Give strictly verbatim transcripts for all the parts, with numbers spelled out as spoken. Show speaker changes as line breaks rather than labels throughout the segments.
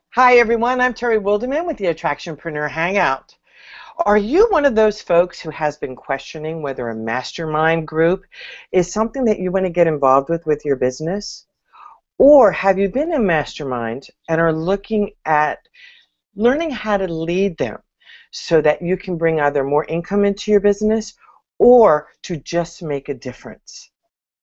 Hi everyone, I'm Terry Wilderman with the Attractionpreneur Hangout. Are you one of those folks who has been questioning whether a mastermind group is something that you want to get involved with with your business? Or have you been in mastermind and are looking at learning how to lead them so that you can bring either more income into your business or to just make a difference?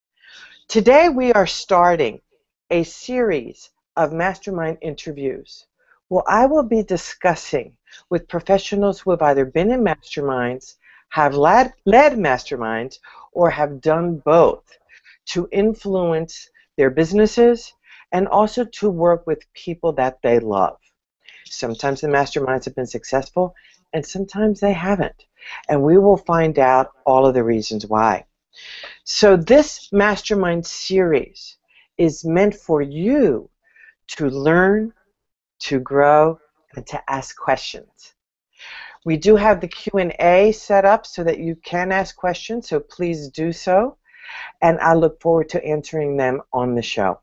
Today we are starting a series of mastermind interviews. Well, I will be discussing with professionals who have either been in masterminds, have led, led masterminds, or have done both to influence their businesses and also to work with people that they love. Sometimes the masterminds have been successful and sometimes they haven't. And we will find out all of the reasons why. So this mastermind series is meant for you to learn, to grow, and to ask questions. We do have the Q and A set up so that you can ask questions, so please do so, and I look forward to answering them on the show.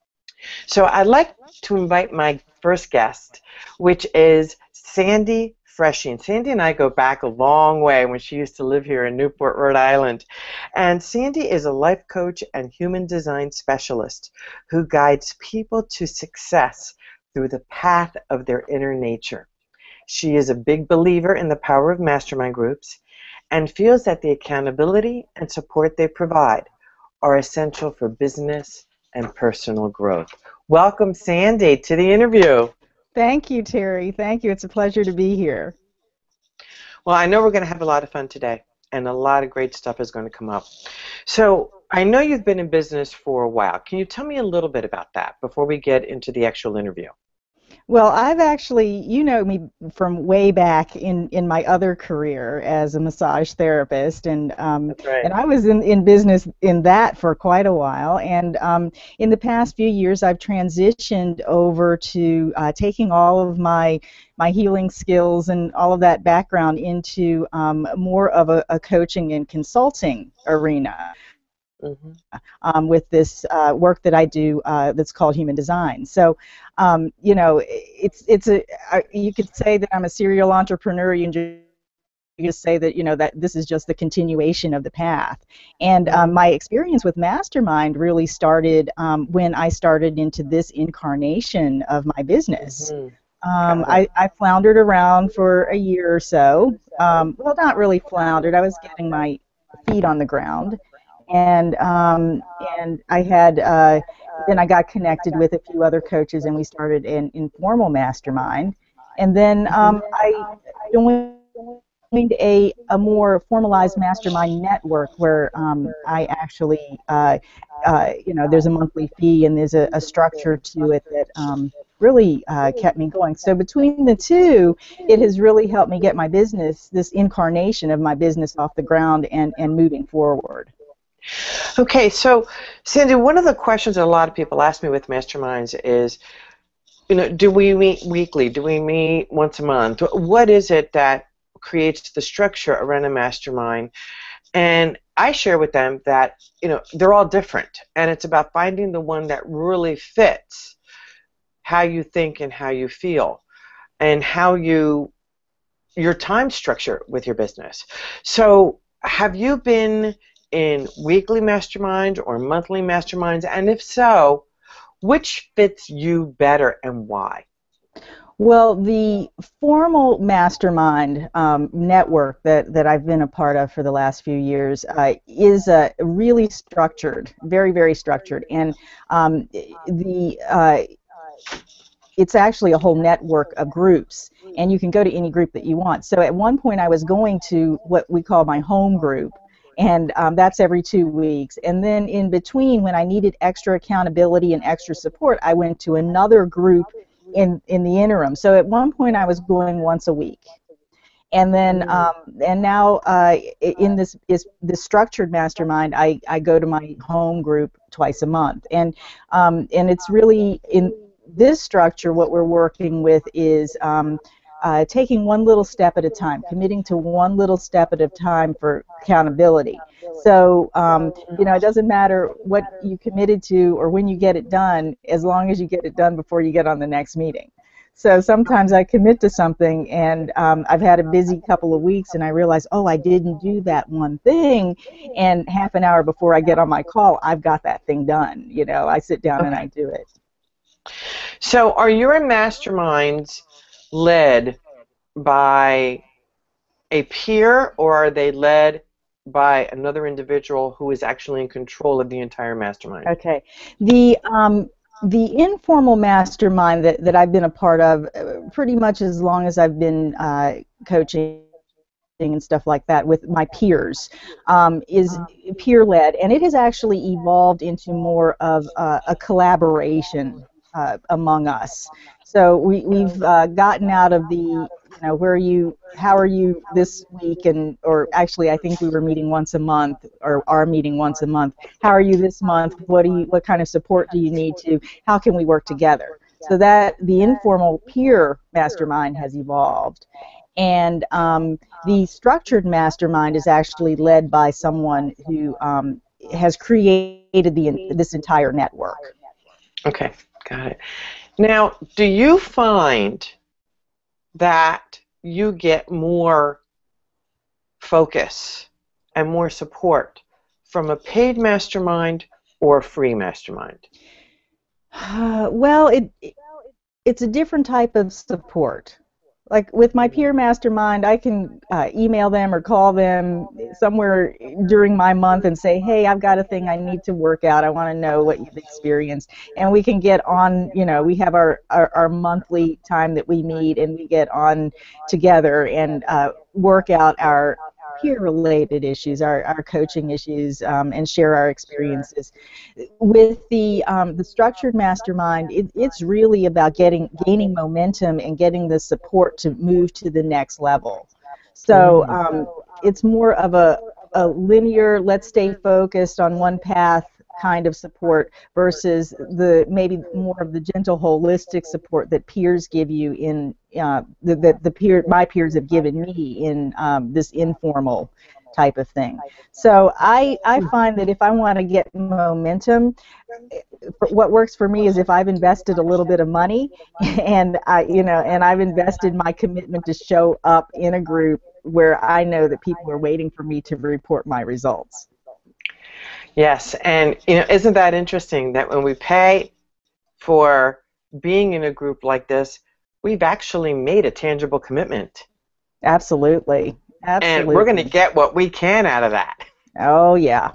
So I'd like to invite my first guest, which is Sandy Freschi. And Sandy and I go back a long way when she used to live here in Newport, Rhode Island. And Sandy is a life coach and human design specialist who guides people to success through the path of their inner nature. She is a big believer in the power of mastermind groups and feels that the accountability and support they provide are essential for business and personal growth. Welcome, Sandy, to the interview.
Thank you, Terry. Thank you. It's a pleasure to be here.
Well, I know we're going to have a lot of fun today, and a lot of great stuff is going to come up. So I know you've been in business for a while. Can you tell me a little bit about that before we get into the actual interview?
Well, I've actually, you know me from way back in, in my other career as a massage therapist, and um,
That's right.
and I was in, in business in that for quite a while. And um, in the past few years, I've transitioned over to uh, taking all of my my healing skills and all of that background into um, more of a, a coaching and consulting arena. Mm-hmm. um, with this uh, work that I do uh, that's called human design. So, um, you know, it's it's a you could say that I'm a serial entrepreneur. You can just say that, you know, that this is just the continuation of the path. And um, my experience with Mastermind really started um, when I started into this incarnation of my business. Mm-hmm. Um, I, I floundered around for a year or so. Um, well, not really floundered. I was getting my feet on the ground. And um, and I had uh, then I got connected with a few other coaches, and we started an informal mastermind. And then um, I joined a a more formalized mastermind network where um, I actually uh, uh, you know there's a monthly fee and there's a, a structure to it that um, really uh, kept me going. So between the two, it has really helped me get my business, this incarnation of my business, off the ground and and moving forward.
Okay, so Sandy, one of the questions that a lot of people ask me with masterminds is, you know, do we meet weekly? Do we meet once a month? What is it that creates the structure around a mastermind? And I share with them that, you know, they're all different, and it's about finding the one that really fits how you think and how you feel and how you, your time structure with your business. So have you been in weekly masterminds or monthly masterminds, and if so, which fits you better and why?
Well, the formal mastermind um, network that, that I've been a part of for the last few years uh, is uh, really structured, very, very structured, and um, the uh, it's actually a whole network of groups, and you can go to any group that you want. So at one point I was going to what we call my home group, and um, that's every two weeks. And then in between, when I needed extra accountability and extra support, I went to another group in, in the interim. So at one point, I was going once a week. And then, um, and now uh, in this is this structured mastermind, I, I go to my home group twice a month. And, um, and it's really, in this structure, what we're working with is um, Uh, taking one little step at a time, committing to one little step at a time for accountability. So, um, you know, it doesn't matter what you committed to or when you get it done, as long as you get it done before you get on the next meeting. So sometimes I commit to something, and um, I've had a busy couple of weeks, and I realize, oh, I didn't do that one thing, and half an hour before I get on my call, I've got that thing done. You know, I sit down and
Okay.
I do it.
So are your masterminds led by a peer, or are they led by another individual who is actually in control of the entire mastermind?
Okay. The um, the informal mastermind that, that I've been a part of uh, pretty much as long as I've been uh, coaching and stuff like that with my peers um, is peer-led, and it has actually evolved into more of uh, a collaboration uh, among us. So we, we've uh, gotten out of the, you know, where are you, how are you this week, and or actually I think we were meeting once a month, or are meeting once a month. How are you this month? What do you, what kind of support do you need to? How can we work together? So that the informal peer mastermind has evolved. And um, the structured mastermind is actually led by someone who um, has created the, this entire network.
Okay, got it. Now, do you find that you get more focus and more support from a paid mastermind or a free mastermind?
Uh, well, it, it it's a different type of support. Like with my peer mastermind, I can uh, email them or call them somewhere during my month and say, hey, I've got a thing I need to work out. I want to know what you've experienced. And we can get on, you know, we have our, our, our monthly time that we meet, and we get on together and uh, work out our peer-related issues, our, our coaching issues, um, and share our experiences. With the um, the structured mastermind, it, it's really about getting gaining momentum and getting the support to move to the next level. So um, it's more of a, a linear, let's stay focused on one path kind of support versus the maybe more of the gentle, holistic support that peers give you in uh, the, the the peer my peers have given me in um, this informal type of thing. So I I find that if I want to get momentum, what works for me is if I've invested a little bit of money, and I you know and I've invested my commitment to show up in a group where I know that people are waiting for me to report my results.
Yes, and you know, isn't that interesting that when we pay for being in a group like this, we've actually made a tangible commitment.
Absolutely.
And we're going to
Absolutely.
get what we can out of that.
Oh, yeah.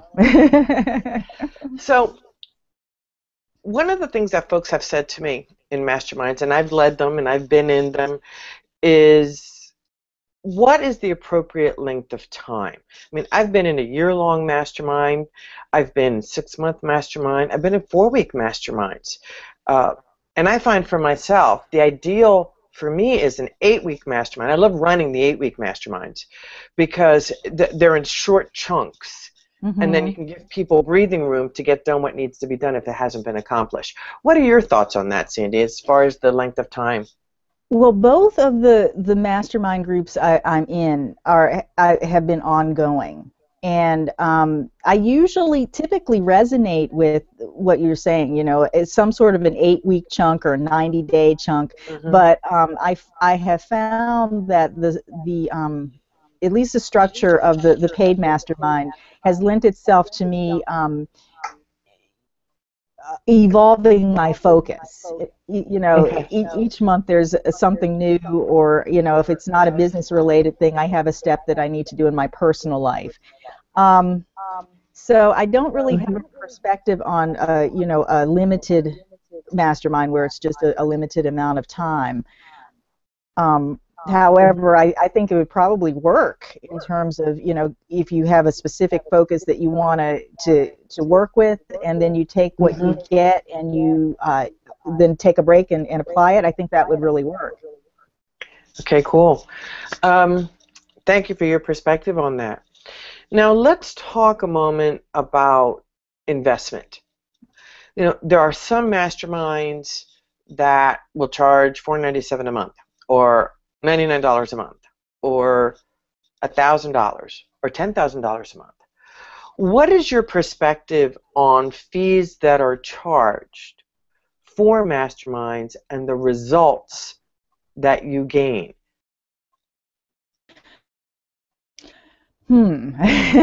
So one of the things that folks have said to me in masterminds, and I've led them and I've been in them, is what is the appropriate length of time? I mean, I've been in a year-long mastermind, I've been six-month mastermind, I've been in four-week masterminds. Uh, and I find for myself, the ideal for me is an eight-week mastermind. I love running the eight-week masterminds because th they're in short chunks. Mm-hmm. And then you can give people breathing room to get done what needs to be done if it hasn't been accomplished. What are your thoughts on that, Sandy, as far as the length of time?
Well, both of the, the mastermind groups I, I'm in are I, have been ongoing. And um, I usually typically resonate with what you're saying, you know, it's some sort of an eight-week chunk or a ninety-day chunk. Mm-hmm. But um, I, I have found that the, the um, at least the structure of the, the paid mastermind has lent itself to me um, uh, evolving my focus. It, you know, okay. each, each month there's something new, or, you know, if it's not a business-related thing, I have a step that I need to do in my personal life. Um, so I don't really have a perspective on, uh, you know, a limited mastermind where it's just a, a limited amount of time. Um, However, I, I think it would probably work in terms of, you know, if you have a specific focus that you want to to work with, and then you take what mm-hmm. you get and you uh, then take a break and, and apply it, I think that would really work.
Okay, cool. Um, thank you for your perspective on that. Now let's talk a moment about investment. You know, there are some masterminds that will charge four ninety-seven a month, or ninety-nine dollars a month, or one thousand dollars, or ten thousand dollars a month. What is your perspective on fees that are charged for masterminds and the results that you gain?
Hmm.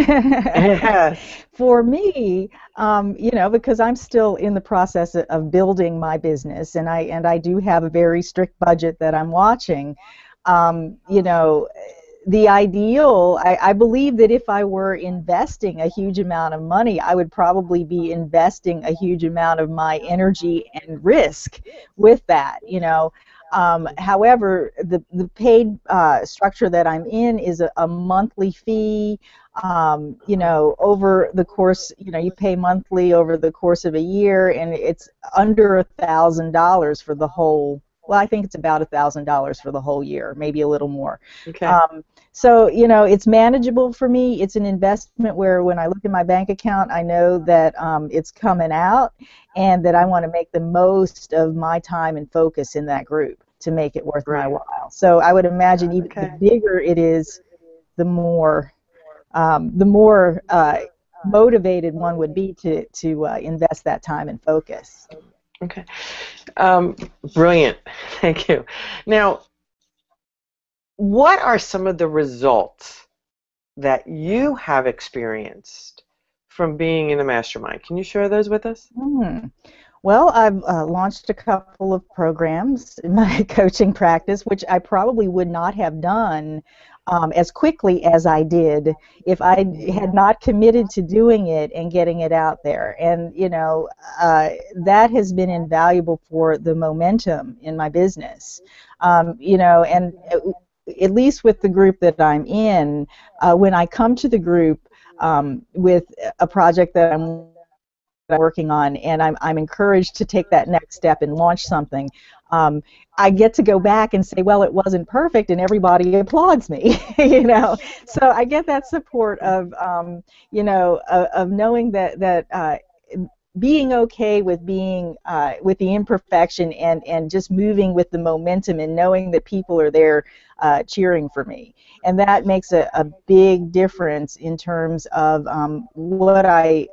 Yes.
For me, um, you know, because I'm still in the process of of building my business, and I and I do have a very strict budget that I'm watching. Um, you know, the ideal, I, I believe that if I were investing a huge amount of money, I would probably be investing a huge amount of my energy and risk with that, you know. Um, however, the, the paid uh, structure that I'm in is a, a monthly fee, um, you know, over the course, you know, you pay monthly over the course of a year, and it's under a thousand dollars for the whole, well, I think it's about a thousand dollars for the whole year, maybe a little more.
Okay.
Um, so, you know, it's manageable for me. It's an investment where when I look at my bank account, I know that um, it's coming out and that I want to make the most of my time and focus in that group to make it worth my
Right.
while. So I would imagine even the
Okay.
bigger it is, the more um, the more uh, motivated one would be to, to uh, invest that time and focus.
Okay. Um, brilliant. Thank you. Now, what are some of the results that you have experienced from being in a mastermind? Can you share those with us?
Hmm. Well, I've uh, launched a couple of programs in my coaching practice, which I probably would not have done um, as quickly as I did if I had not committed to doing it and getting it out there. And, you know, uh, that has been invaluable for the momentum in my business. Um, you know, and uh, at least with the group that I'm in, uh, when I come to the group um, with a project that I'm working on, and I'm, I'm encouraged to take that next step and launch something, um, I get to go back and say, well, it wasn't perfect, and everybody applauds me, you know. So I get that support of, um, you know, of, of knowing that that uh, being okay with being uh, with the imperfection and and just moving with the momentum and knowing that people are there uh, cheering for me, and that makes a, a big difference in terms of um, what I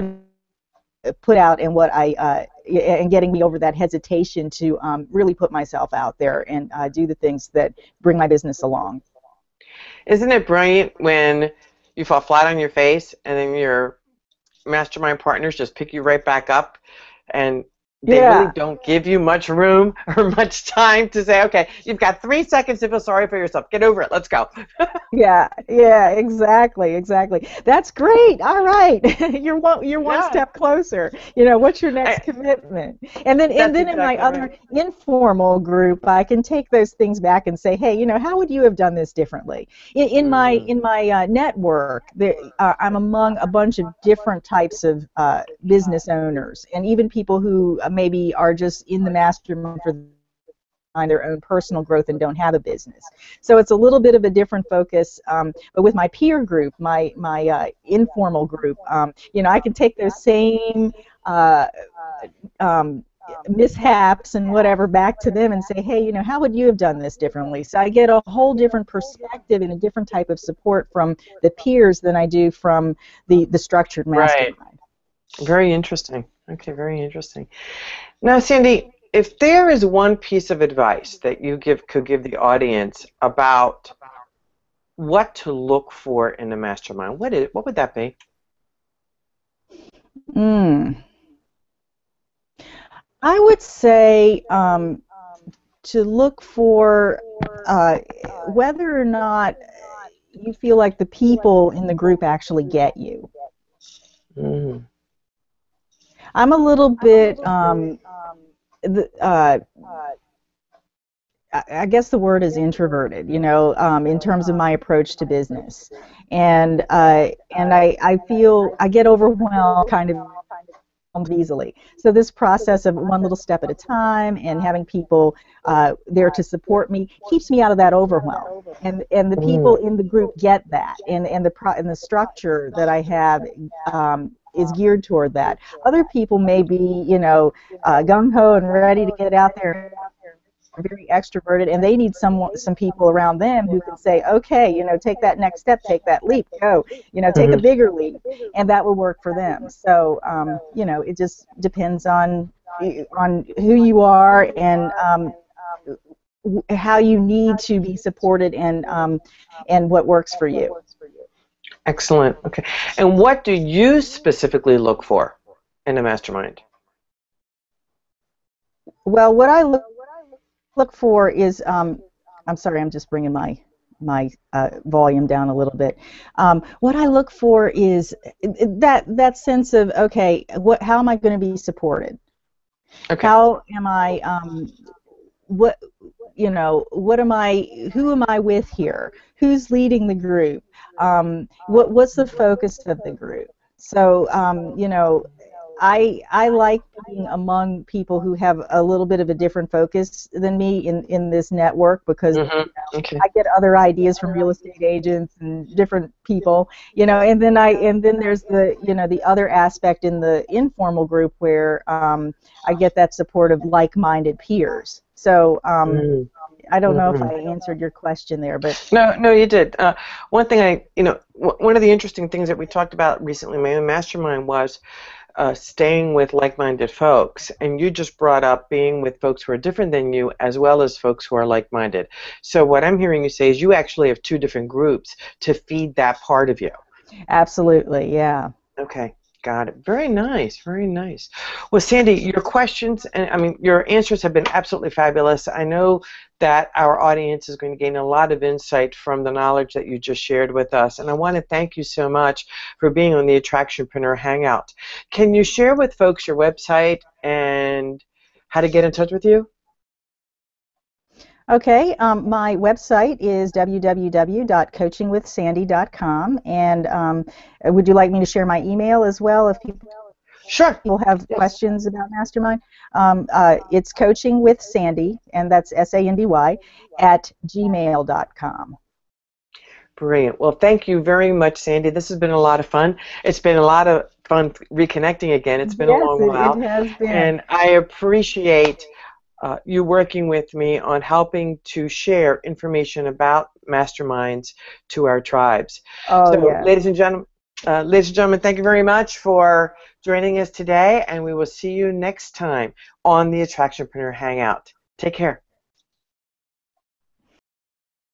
put out and what I uh, and getting me over that hesitation to um, really put myself out there and uh, do the things that bring my business along.
Isn't it brilliant when you fall flat on your face and then your mastermind partners just pick you right back up, and they really
Yeah.
don't give you much room or much time to say, okay, you've got three seconds to feel sorry for yourself. Get over it. Let's go.
Yeah, yeah, exactly, exactly. That's great. All right, you're one, you're one
Yeah.
step closer. You know, what's your next
I,
commitment? And then, and
that's
then in my
exactly right.
other informal group, I can take those things back and say, hey, you know, how would you have done this differently? In, in my
Mm,
in my uh, network, there, uh, I'm among a bunch of different types of uh, business owners, and even people who uh, maybe are just in the mastermind for their own personal growth and don't have a business. So it's a little bit of a different focus. Um, but with my peer group, my my uh, informal group, um, you know, I can take those same uh, um, mishaps and whatever back to them and say, hey, you know, how would you have done this differently? So I get a whole different perspective and a different type of support from the peers than I do from the the structured
right.
mastermind.
Very interesting. Okay, very interesting. Now, Sandy, if there is one piece of advice that you give could give the audience about what to look for in a mastermind, what is what would that be?
Mm. I would say um, to look for uh, whether or not you feel like the people in the group actually get you.
Mm,
I'm a little bit, um, the, uh, I I guess the word is introverted, you know, um, in terms of my approach to business, and uh, and I I feel I get overwhelmed kind of easily. So this process of one little step at a time and having people uh, there to support me keeps me out of that overwhelm. And and the people
mm,
in the group get that, and and the pro- and the structure that I have um, is geared toward that. Other people may be, you know, uh, gung ho and ready to get out there, very extroverted, and they need some some people around them who can say, okay, you know, take that next step, take that leap, go, you know, take a
mhm.
bigger leap, and that will work for them. So, um, you know, it just depends on on who you are and um, w- how you need to be supported and um, and what works for you.
Excellent. Okay. And what do you specifically look for in a mastermind?
Well, what I look look for is um, I'm sorry, I'm just bringing my my uh, volume down a little bit. Um, what I look for is that that sense of, okay, what how am I going to be supported?
Okay.
How am I um, what you know what am I who am I with here? Who's leading the group? Um, what what's the focus of the group? So um, you know I I like being among people who have a little bit of a different focus than me in in this network, because
Mm-hmm. Okay.
I get other ideas from real estate agents and different people, you know, and then I and then there's the you know the other aspect in the informal group where um, I get that support of like-minded peers. So um, I don't know if
Mm-hmm.
I answered your question there, but
No, no, you did. Uh, one thing I, you know, w- one of the interesting things that we talked about recently in my own mastermind was uh, staying with like-minded folks, and you just brought up being with folks who are different than you, as well as folks who are like-minded. So what I'm hearing you say is you actually have two different groups to feed that part of you.
absolutely, yeah.
Okay, got it. Very nice, very nice. Well, Sandy, your questions and I mean your answers have been absolutely fabulous. I know that our audience is going to gain a lot of insight from the knowledge that you just shared with us, and I want to thank you so much for being on the Attractionpreneur Hangout. Can you share with folks your website and how to get in touch with you?
Okay, um, my website is w w w dot coaching with sandy dot com, and um, would you like me to share my email as well if people
Sure.
have
Yes.
questions about Mastermind? Um, uh, it's coaching with Sandy, and that's S A N D Y, at gmail dot com.
Brilliant. Well, thank you very much, Sandy. This has been a lot of fun. It's been a lot of fun reconnecting again. It's been a
Yes,
long
it, it
while,
has been.
and I appreciate uh, you working with me on helping to share information about masterminds to our tribes.
Oh,
So,
yes.
ladies and gentlemen, uh, ladies and gentlemen, thank you very much for joining us today, and we will see you next time on the Attractionpreneur Hangout. Take care.